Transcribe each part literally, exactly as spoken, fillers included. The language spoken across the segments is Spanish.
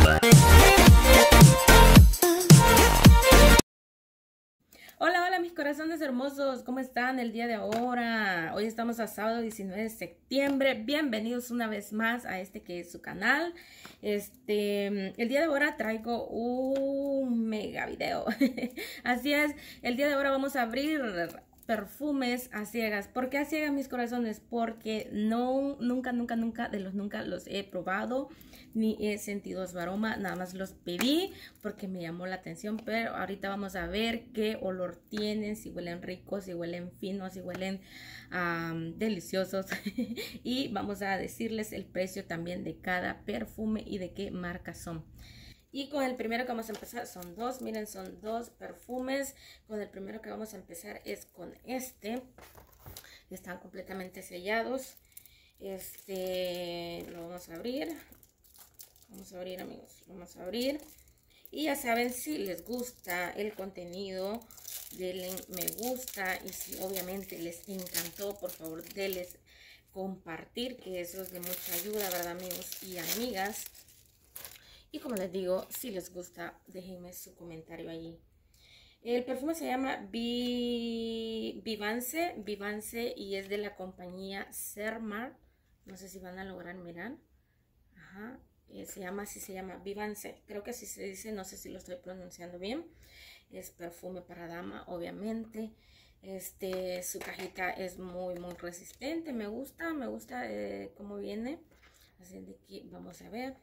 Hola, hola mis corazones hermosos, ¿cómo están el día de ahora? Hoy estamos a sábado diecinueve de septiembre. Bienvenidos una vez más a este que es su canal. Este, el día de ahora traigo un mega video. Así es, el día de ahora vamos a abrir perfumes a ciegas. ¿Por qué a ciegas, mis corazones? Porque no, nunca, nunca, nunca, de los nunca los he probado ni he sentido su aroma, nada más los pedí porque me llamó la atención, pero ahorita vamos a ver qué olor tienen, si huelen ricos, si huelen finos, si huelen um, deliciosos y vamos a decirles el precio también de cada perfume y de qué marca son. Y con el primero que vamos a empezar son dos, miren, son dos perfumes. Con el primero que vamos a empezar es con este. Están completamente sellados. Este lo vamos a abrir. Vamos a abrir, amigos, vamos a abrir. Y ya saben, si les gusta el contenido, denle me gusta. Y si obviamente les encantó, por favor, denles compartir, que eso es de mucha ayuda, ¿verdad, amigos y amigas? Y como les digo, si les gusta, déjenme su comentario allí. El perfume se llama Vivance, Vivance y es de la compañía Sermar. No sé si van a lograr mirar. Ajá, eh, se llama así, se llama Vivance. Creo que así se dice, no sé si lo estoy pronunciando bien. Es perfume para dama, obviamente. Este, su cajita es muy, muy resistente. Me gusta, me gusta eh, cómo viene. Así de que vamos a ver.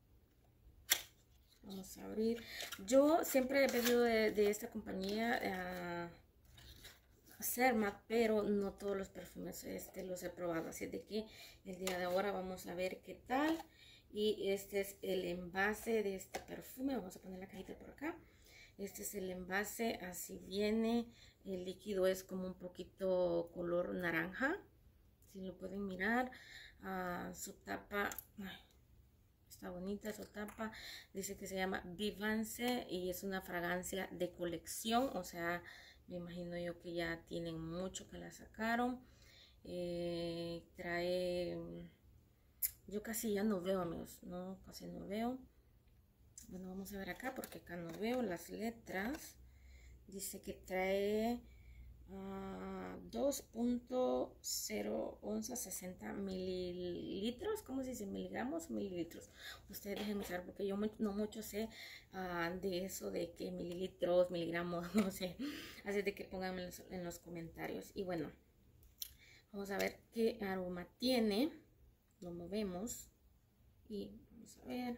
Vamos a abrir. Yo siempre he pedido de, de esta compañía uh, Serma, pero no todos los perfumes este, los he probado. Así de que el día de ahora vamos a ver qué tal. Y este es el envase de este perfume. Vamos a poner la cajita por acá. Este es el envase, así viene. El líquido es como un poquito color naranja. Si lo pueden mirar. Uh, su tapa... Ay, está bonita su tapa, dice que se llama Vivance y es una fragancia de colección, o sea, me imagino yo que ya tienen mucho que la sacaron. Eh, trae, yo casi ya no veo, amigos, no, casi no veo. Bueno, vamos a ver acá porque acá no veo las letras. Dice que trae Uh, dos punto cero onzas, sesenta mililitros, ¿cómo se dice? Miligramos, mililitros. Ustedes déjenme saber porque yo no mucho sé uh, de eso, de que mililitros, miligramos, no sé. Así de que pónganme en los, en los comentarios. Y bueno, vamos a ver qué aroma tiene. Lo movemos y vamos a ver.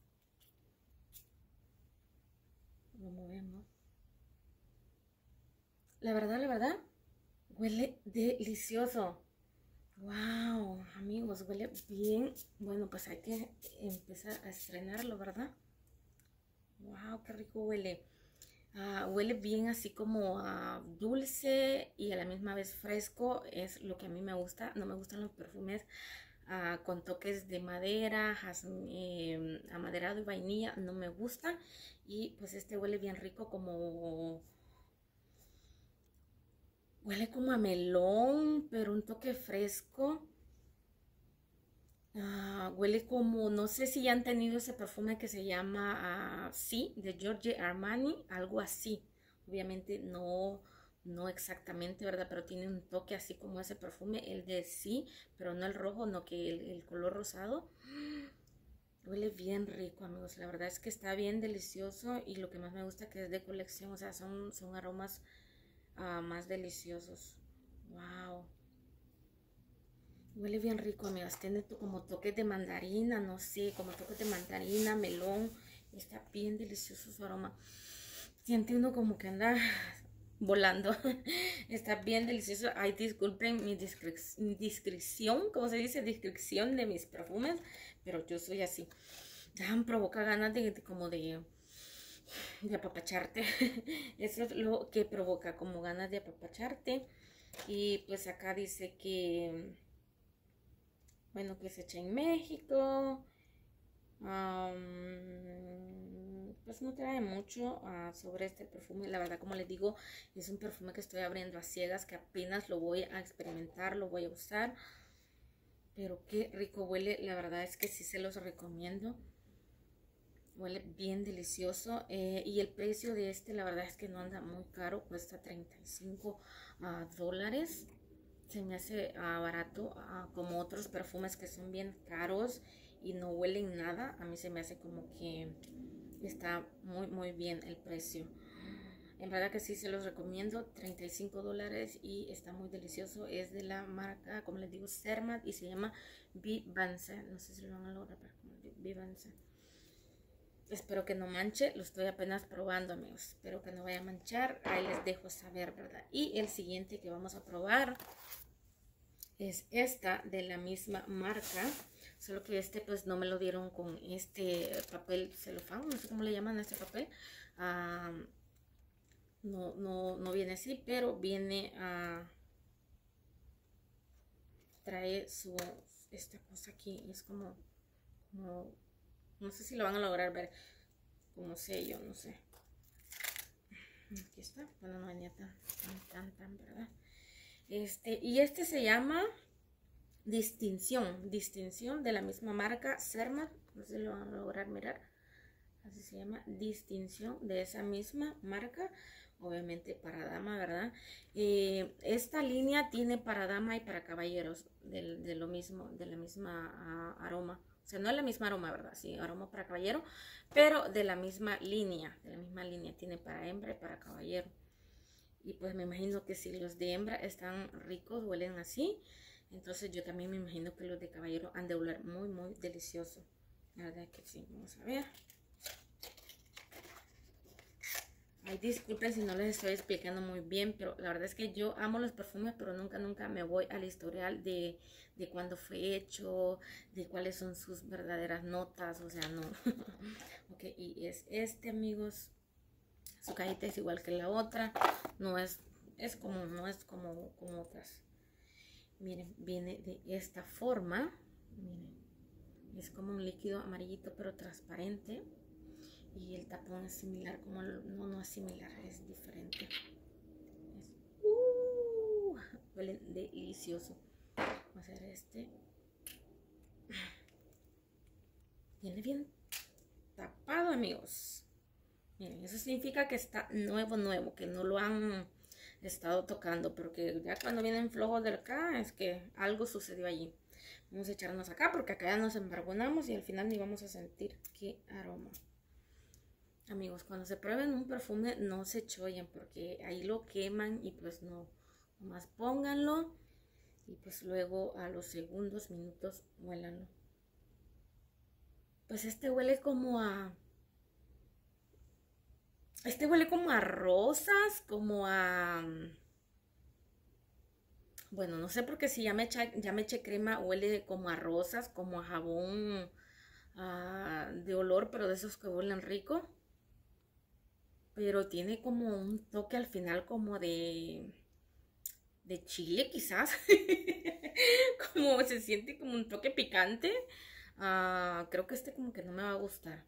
Lo movemos. La verdad, la verdad, huele delicioso. Wow, amigos, huele bien. Bueno, pues hay que empezar a estrenarlo, ¿verdad? Wow, qué rico huele. Uh, huele bien así como uh, dulce y a la misma vez fresco. Es lo que a mí me gusta. No me gustan los perfumes uh, con toques de madera, eh, amaderado y vainilla. No me gustan. Y pues este huele bien rico como... Huele como a melón, pero un toque fresco. Uh, huele como, no sé si ya han tenido ese perfume que se llama, uh, sí, de Giorgio Armani, algo así. Obviamente no, no exactamente, ¿verdad? Pero tiene un toque así como ese perfume, el de sí, pero no el rojo, no que el, el color rosado. Huele bien rico, amigos. La verdad es que está bien delicioso y lo que más me gusta que es de colección, o sea, son, son aromas Uh, más deliciosos. Wow, huele bien rico, amigas. Tiene como toques de mandarina, no sé, como toques de mandarina, melón. Está bien delicioso su aroma. Siente uno como que anda volando. Está bien delicioso. Ay, disculpen mi, discre mi discreción, ¿cómo se dice? Discreción de mis perfumes, pero yo soy así. Ya me provoca ganas de, de como de de apapacharte. Eso es lo que provoca, como ganas de apapacharte. Y pues acá dice que bueno, que se echa en México. Um, pues no trae mucho uh, sobre este perfume. La verdad, como les digo, es un perfume que estoy abriendo a ciegas, que apenas lo voy a experimentar, lo voy a usar. Pero qué rico huele. La verdad es que sí se los recomiendo. Huele bien delicioso. Eh, y el precio de este, la verdad es que no anda muy caro. Cuesta treinta y cinco uh, dólares. Se me hace uh, barato. Uh, como otros perfumes que son bien caros y no huelen nada. A mí se me hace como que está muy, muy bien el precio. En verdad que sí se los recomiendo. treinta y cinco dólares y está muy delicioso. Es de la marca, como les digo, Cermat y se llama Vivance. No sé si lo van a lograr. Vivance. Espero que no manche. Lo estoy apenas probando, amigos. Espero que no vaya a manchar. Ahí les dejo saber, ¿verdad? Y el siguiente que vamos a probar es esta de la misma marca. Solo que este pues no me lo dieron con este papel celofán. No sé cómo le llaman a este papel. Um, No, no, no viene así, pero viene a... trae su... esta cosa aquí, es como, como... no sé si lo van a lograr ver, como sello, no sé. Aquí está, bueno, no venía tan, tan, tan, tan, ¿verdad? Este, y este se llama Distinción, Distinción de la misma marca, Cermat, no sé si lo van a lograr mirar. Así se llama, Distinción de esa misma marca. Obviamente para dama, ¿verdad? Eh, esta línea tiene para dama y para caballeros de, de lo mismo, de la misma uh, aroma. O sea, no es la misma aroma, ¿verdad? Sí, aroma para caballero, pero de la misma línea, de la misma línea. Tiene para hembra y para caballero. Y pues me imagino que si los de hembra están ricos, huelen así, entonces yo también me imagino que los de caballero han de oler muy, muy delicioso. La verdad que sí, vamos a ver. Ay, disculpen si no les estoy explicando muy bien, pero la verdad es que yo amo los perfumes, pero nunca, nunca me voy al historial de, de cuándo fue hecho, de cuáles son sus verdaderas notas, o sea, no. Ok, y es este, amigos. Su cajita es igual que la otra, no es, es como, no es como, como otras. Miren, viene de esta forma, miren, es como un líquido amarillito pero transparente. Y el tapón es similar, como el, no, no es similar, es diferente. Es, uh, huele delicioso. Vamos a hacer este. Viene bien tapado, amigos. Miren, eso significa que está nuevo, nuevo, que no lo han estado tocando, pero que ya cuando vienen flojos de acá es que algo sucedió allí. Vamos a echarnos acá porque acá ya nos embargonamos y al final ni vamos a sentir qué aroma. Amigos, cuando se prueben un perfume no se chollen porque ahí lo queman y pues no, nomás pónganlo y pues luego a los segundos, minutos, huélanlo. Pues este huele como a... Este huele como a rosas, como a... Bueno, no sé porque si ya me eché, ya me eché crema, huele como a rosas, como a jabón uh, de olor, pero de esos que huelen rico. Pero tiene como un toque al final como de... de chile quizás. Como se siente como un toque picante. Uh, creo que este como que no me va a gustar.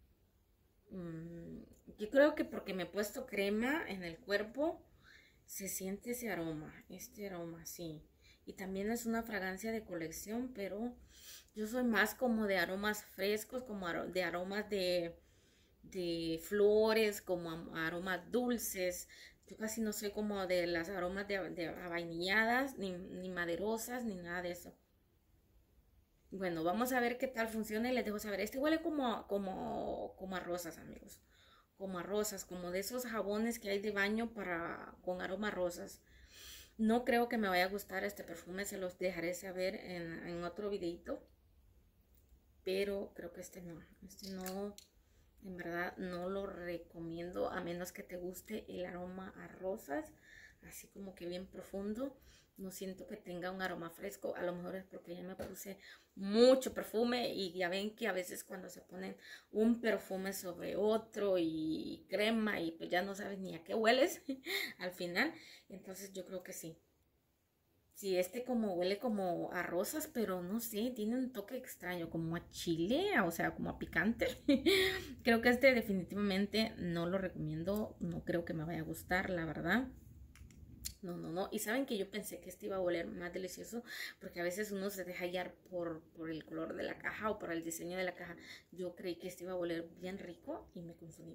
Mm, yo creo que porque me he puesto crema en el cuerpo se siente ese aroma, este aroma, sí. Y también es una fragancia de colección, pero yo soy más como de aromas frescos, como de aromas de, de flores, como aromas dulces. Yo casi no soy como de las aromas de, de vainilladas, ni, ni maderosas, ni nada de eso. Bueno, vamos a ver qué tal funciona y les dejo saber. Este huele como, como, como a rosas, amigos. Como a rosas, como de esos jabones que hay de baño para, con aroma a rosas. No creo que me vaya a gustar este perfume, se los dejaré saber en, en otro videito. Pero creo que este no, este no, en verdad no lo recomiendo a menos que te guste el aroma a rosas. Así como que bien profundo. No siento que tenga un aroma fresco. A lo mejor es porque ya me puse mucho perfume. Y ya ven que a veces cuando se ponen un perfume sobre otro y crema y pues ya no sabes ni a qué hueles al final. Entonces yo creo que sí. Sí, este como huele como a rosas, pero no sé, tiene un toque extraño, como a chile, o sea, como a picante. Creo que este definitivamente no lo recomiendo. No creo que me vaya a gustar, la verdad. No, no, no. Y saben que yo pensé que este iba a oler más delicioso porque a veces uno se deja hallar por, por el color de la caja o por el diseño de la caja. Yo creí que este iba a oler bien rico y me confundí.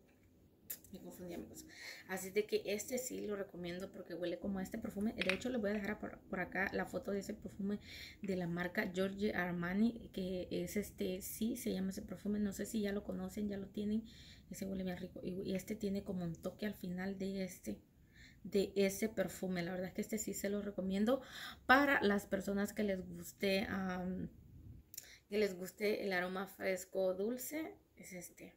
Me confundí, amigos. Así de que este sí lo recomiendo porque huele como a este perfume. De hecho, les voy a dejar por, por acá la foto de ese perfume de la marca Giorgio Armani, que es este, sí, se llama ese perfume. No sé si ya lo conocen, ya lo tienen. Ese huele bien rico. Y, y este tiene como un toque al final de este, de ese perfume. La verdad es que este sí se lo recomiendo para las personas que les guste, um, que les guste el aroma fresco dulce. Es este.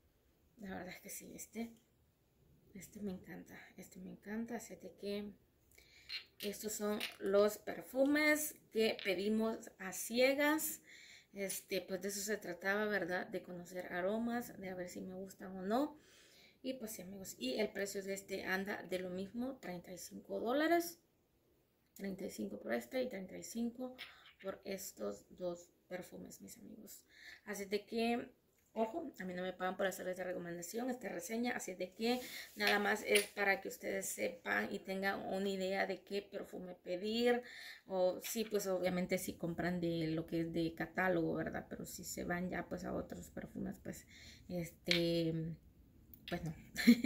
La verdad es que sí, este, este me encanta, este me encanta, así de que estos son los perfumes que pedimos a ciegas. Este, pues de eso se trataba, ¿verdad? De conocer aromas, de a ver si me gustan o no. Y pues sí, amigos, y el precio de este anda de lo mismo, treinta y cinco dólares. treinta y cinco por este y treinta y cinco por estos dos perfumes, mis amigos. Así de que ojo, a mí no me pagan por hacer esta recomendación, esta reseña, así de que nada más es para que ustedes sepan y tengan una idea de qué perfume pedir. O sí, pues obviamente si compran de lo que es de catálogo, ¿verdad? Pero si se van ya pues a otros perfumes, pues este... pues no.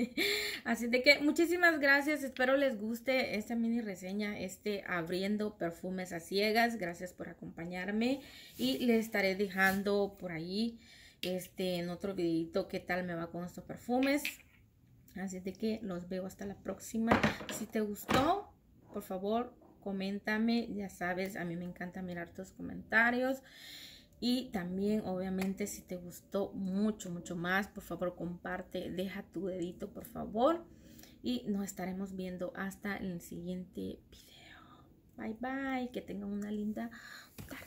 Así de que muchísimas gracias, espero les guste esta mini reseña, este abriendo perfumes a ciegas. Gracias por acompañarme y les estaré dejando por ahí este en otro videito qué tal me va con estos perfumes. Así de que los veo hasta la próxima. Si te gustó, por favor coméntame, ya sabes, a mí me encanta mirar tus comentarios. Y también, obviamente, si te gustó mucho, mucho más, por favor, comparte, deja tu dedito, por favor. Y nos estaremos viendo hasta el siguiente video. Bye, bye. Que tengan una linda tarde.